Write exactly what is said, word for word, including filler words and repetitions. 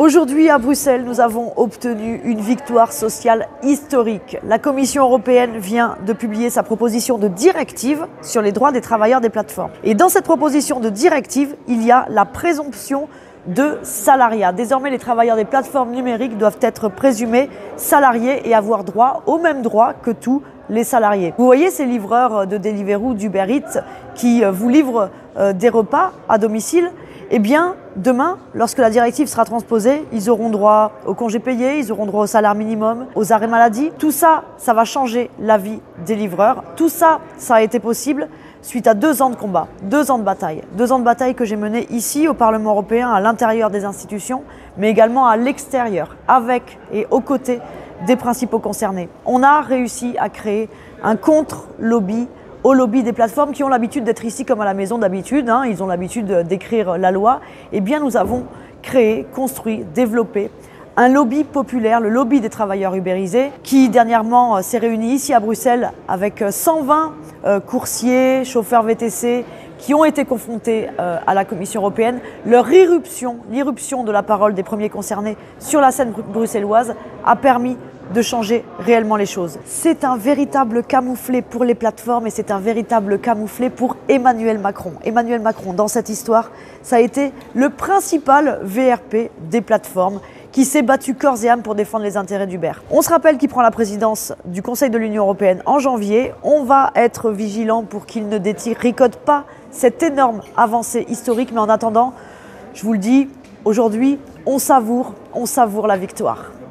Aujourd'hui à Bruxelles, nous avons obtenu une victoire sociale historique. La Commission européenne vient de publier sa proposition de directive sur les droits des travailleurs des plateformes. Et dans cette proposition de directive, il y a la présomption de salariat. Désormais, les travailleurs des plateformes numériques doivent être présumés salariés et avoir droit aux mêmes droits que tous les salariés. Vous voyez ces livreurs de Deliveroo, d'Uber Eats qui vous livrent des repas à domicile? Eh bien, demain, lorsque la directive sera transposée, ils auront droit aux congés payés, ils auront droit au salaire minimum, aux arrêts maladie. Tout ça, ça va changer la vie des livreurs. Tout ça, ça a été possible suite à deux ans de combat, deux ans de bataille. Deux ans de bataille que j'ai menés ici au Parlement européen, à l'intérieur des institutions, mais également à l'extérieur, avec et aux côtés des principaux concernés. On a réussi à créer un contre-lobby au lobby des plateformes qui ont l'habitude d'être ici comme à la maison d'habitude, hein, ils ont l'habitude d'écrire la loi. Eh bien, nous avons créé, construit, développé un lobby populaire, le lobby des travailleurs ubérisés, qui dernièrement s'est réuni ici à Bruxelles avec cent vingt euh, coursiers, chauffeurs V T C, qui ont été confrontés euh, à la Commission européenne. Leur irruption, l'irruption de la parole des premiers concernés sur la scène bruxelloise a permis de changer réellement les choses. C'est un véritable camouflet pour les plateformes et c'est un véritable camouflet pour Emmanuel Macron. Emmanuel Macron, dans cette histoire, ça a été le principal V R P des plateformes qui s'est battu corps et âme pour défendre les intérêts d'Uber. On se rappelle qu'il prend la présidence du Conseil de l'Union européenne en janvier. On va être vigilant pour qu'il ne détricote pas cette énorme avancée historique. Mais en attendant, je vous le dis, aujourd'hui, on savoure, on savoure la victoire.